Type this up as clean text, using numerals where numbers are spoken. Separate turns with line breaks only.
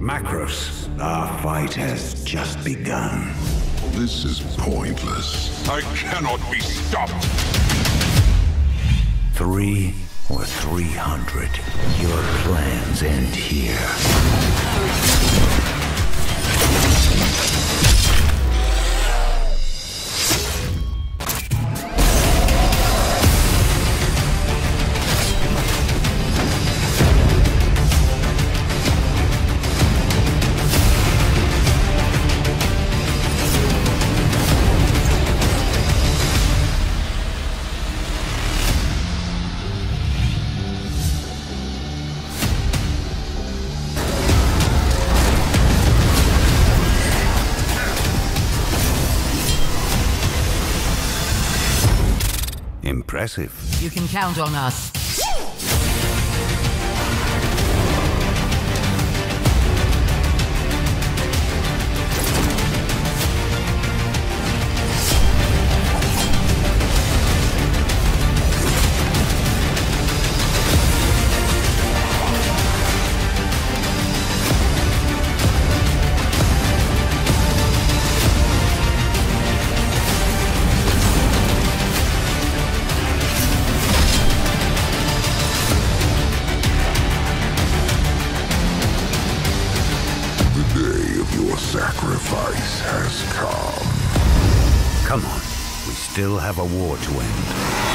Macros, our fight has just begun.
This is pointless.
I cannot be stopped!
3 or 300, your plans end here. Impressive.
You can count on us.
Your sacrifice has come.
Come on, we still have a war to end.